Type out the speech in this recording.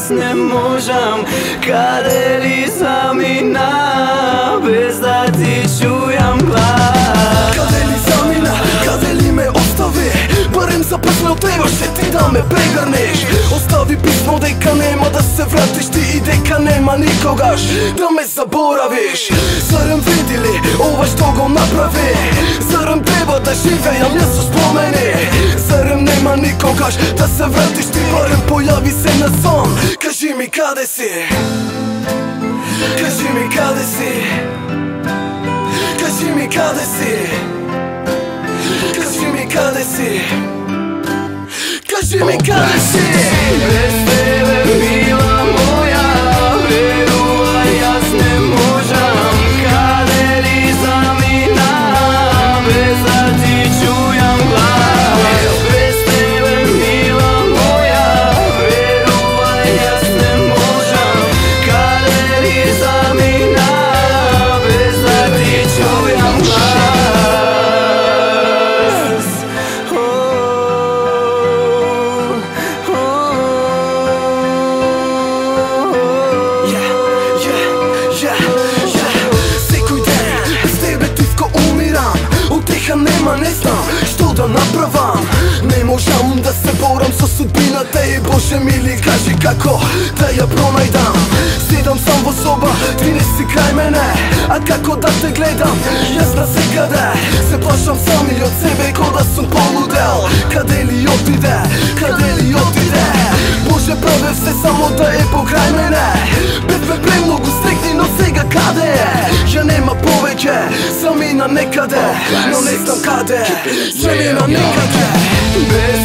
jaz ne možem, kadeli zamina, bez da ti čujem glas. Kadeli zamina, kadeli me ostavi, barem zapazno trebaš se ti da me pregrneš. Ostavi pismo deka nema da se vratiš ti i deka nema nikogaš da me zaboraviš. Zarem vidili ovaj što go napravi, zarem treba da žive ja mjesto spomeni. Zarem nema nikogaš da se vratiš ti, barem pojavi se na son. Kaži mi kade si, kaži mi kade si, kaži mi kade si, kaži mi kade si, kaži mi kade si. Bez tebe mila moja, veruj jaz ne možem, kadeli zamina, bez da ti čujem glas. Bez tebe mila moja, veruj jaz ne možem, kadeli zamina, bez da ti čujem glas. Nema, ne znam što da napravam. Ne možem da se boram sa sudbina te je Bože mili, kaži kako da ja pronajdam. Sjedam sam v soba, ti nisi kraj mene, a kako da te gledam, ja zna se kada se plašam sam i od sebe ko da sam poludel. Kade li otide, kade li otide, Bože prave se samo da je pokraj mene. Bez me premnogu stekni no svega kade je, ja nema poveke, zamina nekade, no ne znam kade, zamina nekade.